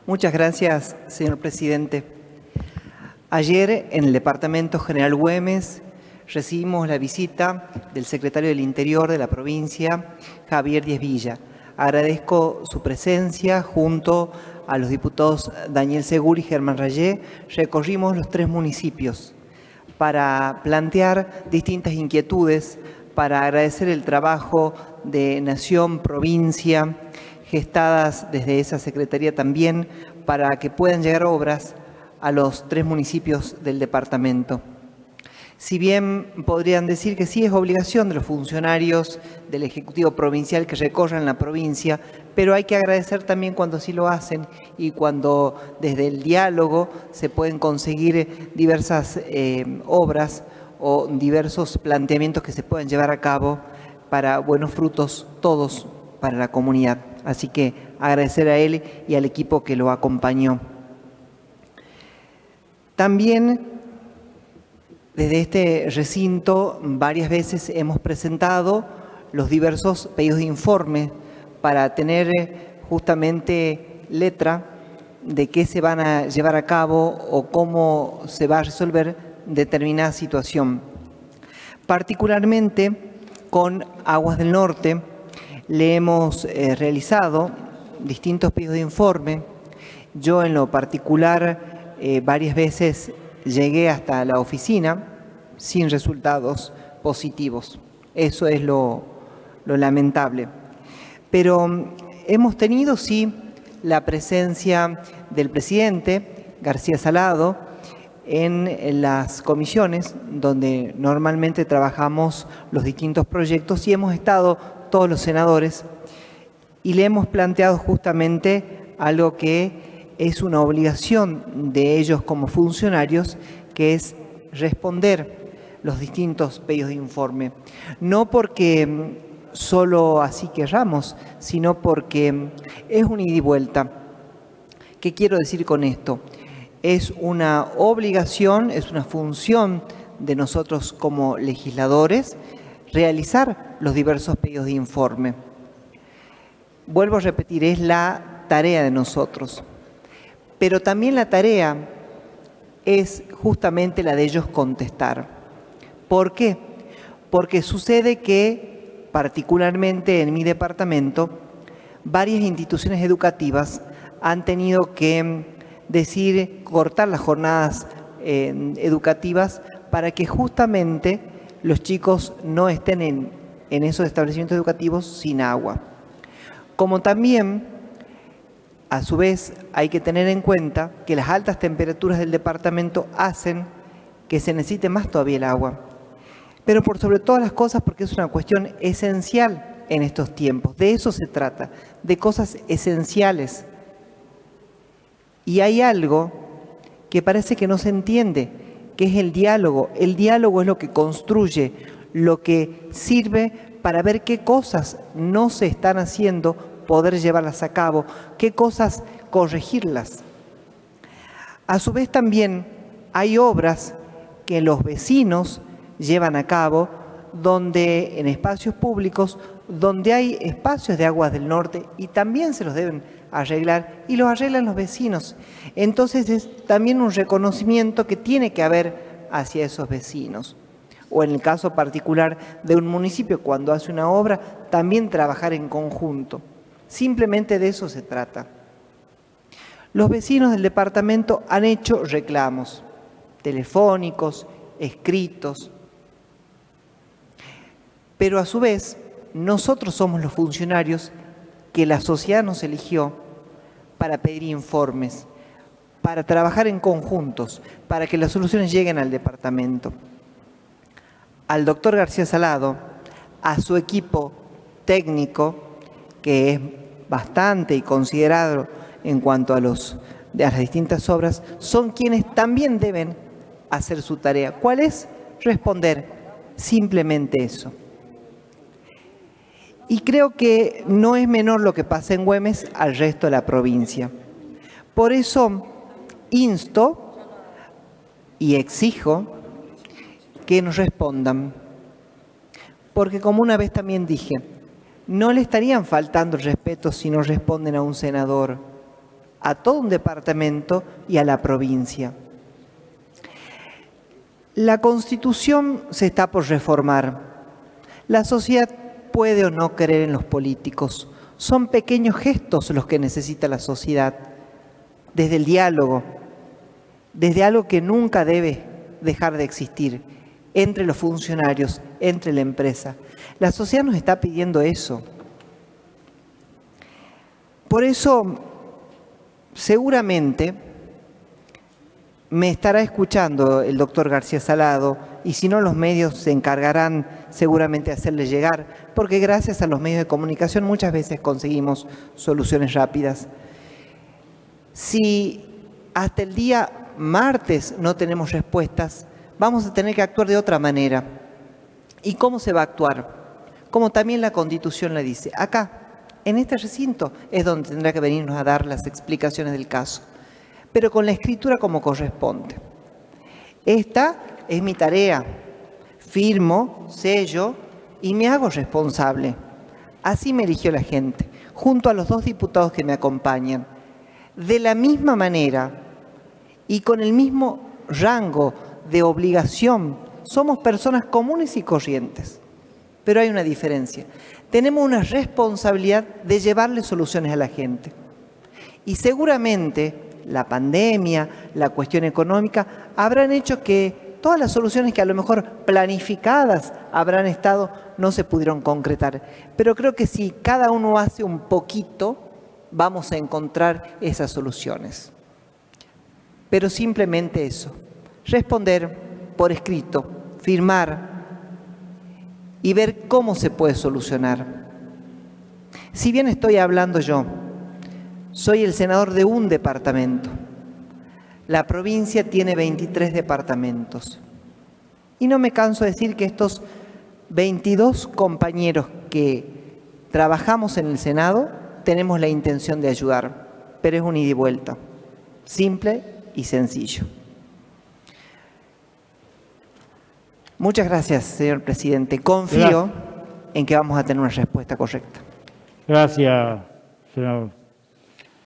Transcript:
Muchas gracias, señor presidente. Ayer, en el Departamento General Güemes, recibimos la visita del secretario del Interior de la provincia, Javier Díez Villa. Agradezco su presencia junto a los diputados Daniel Segura y Germán Rayé. Recorrimos los 3 municipios para plantear distintas inquietudes, para agradecer el trabajo de Nación, provincia, gestadas desde esa secretaría también, para que puedan llegar obras a los 3 municipios del departamento. Si bien podrían decir que sí es obligación de los funcionarios del Ejecutivo Provincial que recorran la provincia, pero hay que agradecer también cuando sí lo hacen y cuando desde el diálogo se pueden conseguir diversas obras o diversos planteamientos que se pueden llevar a cabo para buenos frutos todos para la comunidad. Así que agradecer a él y al equipo que lo acompañó. También desde este recinto varias veces hemos presentado los diversos pedidos de informe para tener justamente letra de qué se van a llevar a cabo o cómo se va a resolver determinada situación. Particularmente con Aguas del Norte le hemos realizado distintos pedidos de informe. Yo en lo particular varias veces llegué hasta la oficina sin resultados positivos. Eso es lo lamentable. Pero hemos tenido, sí, la presencia del presidente García Salado en las comisiones donde normalmente trabajamos los distintos proyectos y hemos estado todos los senadores y le hemos planteado justamente algo que es una obligación de ellos como funcionarios, que es responder los distintos pedidos de informe. No porque solo así querramos, sino porque es un ida y vuelta. ¿Qué quiero decir con esto? Es una obligación, es una función de nosotros como legisladores realizar los diversos pedidos de informe. Vuelvo a repetir, es la tarea de nosotros. Pero también la tarea es justamente la de ellos contestar. ¿Por qué? Porque sucede que, particularmente en mi departamento, varias instituciones educativas han tenido que cortar las jornadas educativas para que justamente los chicos no estén en esos establecimientos educativos sin agua. Como también, a su vez, hay que tener en cuenta que las altas temperaturas del departamento hacen que se necesite más todavía el agua. Pero por sobre todas las cosas, porque es una cuestión esencial en estos tiempos. De eso se trata, de cosas esenciales. Y hay algo que parece que no se entiende, que es el diálogo. El diálogo es lo que construye, lo que sirve para ver qué cosas no se están haciendo, poder llevarlas a cabo, qué cosas corregirlas. A su vez también hay obras que los vecinos llevan a cabo donde en espacios públicos, donde hay espacios de Aguas del Norte y también se los deben arreglar y los arreglan los vecinos. Entonces es también un reconocimiento que tiene que haber hacia esos vecinos. O en el caso particular de un municipio, cuando hace una obra, también trabajar en conjunto. Simplemente de eso se trata. Los vecinos del departamento han hecho reclamos telefónicos, escritos, pero a su vez nosotros somos los funcionarios que la sociedad nos eligió para pedir informes, para trabajar en conjuntos, para que las soluciones lleguen al departamento. Al doctor García Salado, a su equipo técnico, que es bastante y considerado en cuanto a las distintas obras, son quienes también deben hacer su tarea. ¿Cuál es? Responder. Simplemente eso. Y creo que no es menor lo que pasa en Güemes al resto de la provincia. Por eso insto y exijo que nos respondan. Porque como una vez también dije, no le estarían faltando el respeto si no responden a un senador a todo un departamento y a la provincia. La Constitución se está por reformar. La sociedad puede o no creer en los políticos. Son pequeños gestos los que necesita la sociedad, desde el diálogo, desde algo que nunca debe dejar de existir, entre los funcionarios, entre la empresa. La sociedad nos está pidiendo eso. Por eso, seguramente, me estará escuchando el doctor García Salado, y si no, los medios se encargarán seguramente de hacerle llegar, porque gracias a los medios de comunicación muchas veces conseguimos soluciones rápidas. Si hasta el día martes no tenemos respuestas, vamos a tener que actuar de otra manera. ¿Y cómo se va a actuar? Como también la Constitución le dice. Acá, en este recinto, es donde tendrá que venirnos a dar las explicaciones del caso, pero con la escritura como corresponde. Esta es mi tarea. Firmo, sello y me hago responsable. Así me eligió la gente, junto a los 2 diputados que me acompañan. De la misma manera y con el mismo rango de obligación, somos personas comunes y corrientes. Pero hay una diferencia. Tenemos una responsabilidad de llevarle soluciones a la gente. Y seguramente la pandemia, la cuestión económica, habrán hecho que todas las soluciones que a lo mejor planificadas habrán estado, no se pudieron concretar. Pero creo que si cada uno hace un poquito, vamos a encontrar esas soluciones. Pero simplemente eso, responder por escrito, firmar y ver cómo se puede solucionar. Si bien estoy hablando yo, soy el senador de un departamento. La provincia tiene 23 departamentos. Y no me canso de decir que estos 22 compañeros que trabajamos en el Senado tenemos la intención de ayudar, pero es un ida y vuelta, simple y sencillo. Muchas gracias, señor presidente. Confío en que vamos a tener una respuesta correcta. Gracias, senador.